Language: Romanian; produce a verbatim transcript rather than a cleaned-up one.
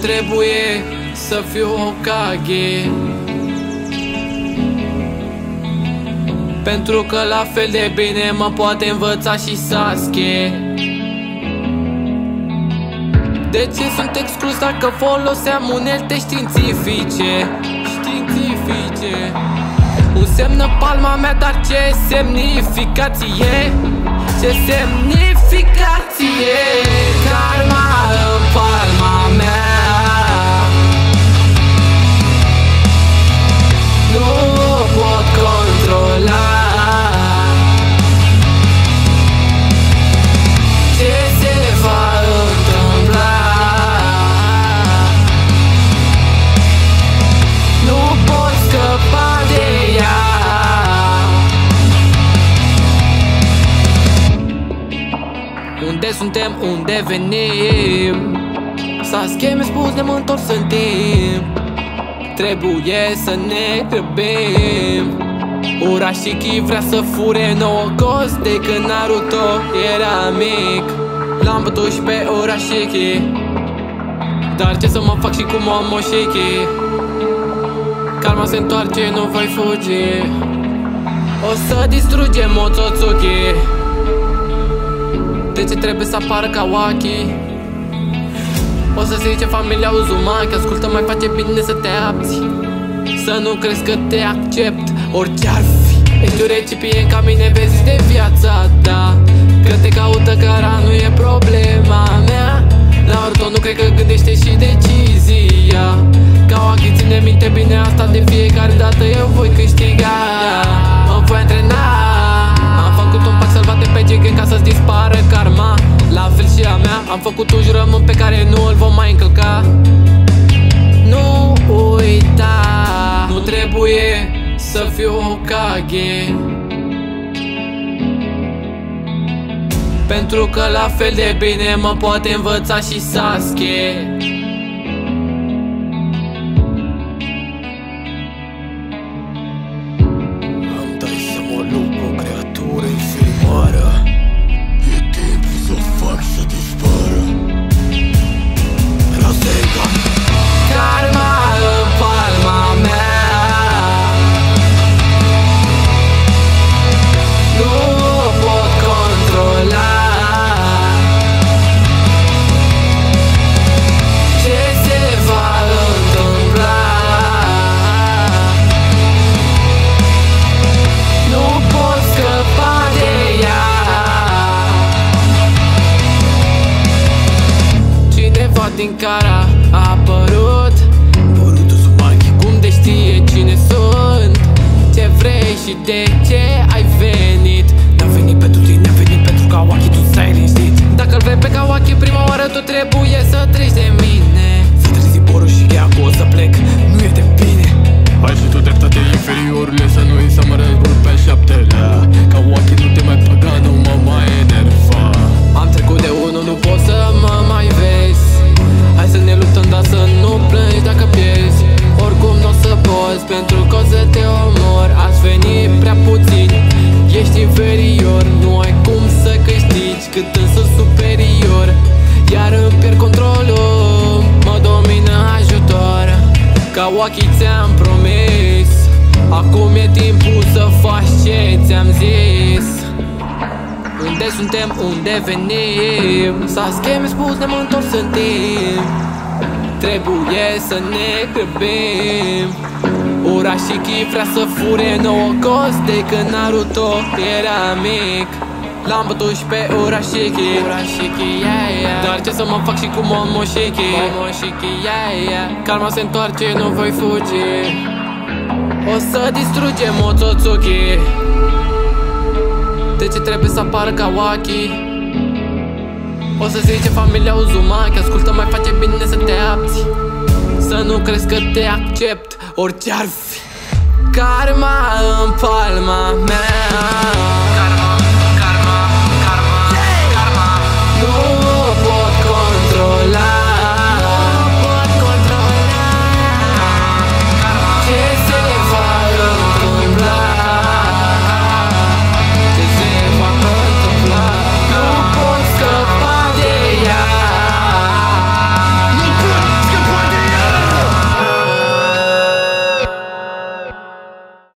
trebuie să fiu Hokage, pentru că la fel de bine mă poate învăța și Sasuke. De ce sunt exclus dacă foloseam unelte științifice? Științifice. Un semnă palma mea, dar ce semnificație? Ce semnificație? Karma în palma mea, nu pot controla ce se va întâmpla. Nu pot scăpa de ea. Unde suntem, unde venim? Sasuke mi-a spus ne-am întors în timp. Trebuie să ne grăbim. Urashiki vrea să fure nouă cost de când Naruto era mic. L-am bătut și pe Urashiki, dar ce să mă fac și cu Momoshiki? Karma se întoarce, nu voi fugi. O să distrugem Otsutsuki. De ce trebuie să apară Kawaki? O să zice familia Uzumaki, ascultă, mai face bine să te abți, să nu crezi că te accept orice-ar fi. Ești un recipient ca mine, vezi de viața ta, că te caută cara nu e problema mea. Naruto nu cred că gândește și decizia. Kawaki ține minte bine asta, de fiecare dată eu voi câștiga. Mă voi antrena. Am făcut un pact salvat pe Jigen ca să-ți dispară karma. La fel și a mea, am făcut un jurământ pe care nu îl vom mai încălca. Nu uita, nu trebuie să fiu Hokage, pentru că la fel de bine mă poate învăța și Sasuke. Îmi dai să mă lupt cu o creatură inferioară. E timpul să o fac să dispară. Rasengan. Karma în palma mea, nu pot controla ce se va întâmpla. Nu pot scăpa de ea. Cineva din cara a apărut, Boruto Uzumaki. cum de știe cine sunt, ce vrei și de ce ai venit. N-am venit pentru tine, am venit pentru Kawaki, tu stai liniștit. Dacă-l vrei pe Kawaki prima oară, tu trebuie să treci de mine. Să trezi Borushiki, acum o să plec, nu e de bine. Ai și tu dreptate inferiorile, să nu-i să mă răzbur pe șaptelea. Kawaki nu te mai păga, nu mă mai enerva. Am trecut de unul, nu poți să mă mai vezi. Hai să ne luptăm, dar să nu plângi dacă pierzi. Oricum n-o să poți, pentru că o să te omor. Ați venit prea puțin, ești inferior. Nu ai cum să câștigi cât însă superior. Iar îmi pierd controlul, mă domină ajutor. Kawaki, ți-am promis, acum e timpul să faci ce ți-am zis. Unde suntem, unde venim? Sasuke mi-a spus ne-am întors în timp. Trebuie să ne grăbim. Urashiki vrea să fure nouă cost de când Naruto era mic. L-am bătut și pe Urashiki, Urashiki, yeah, yeah. Dar ce să mă fac și cu Momoshiki, Momoshiki, yeah, yeah. Karma se întoarce, nu voi fugi. O să distrugem Otsutsuki. De ce trebuie să apară Kawaki? O să zice familia Uzumaki, ascultă, mai face bine să te abți, să nu crezi că te accept orice-ar fi. Karma în palma mea.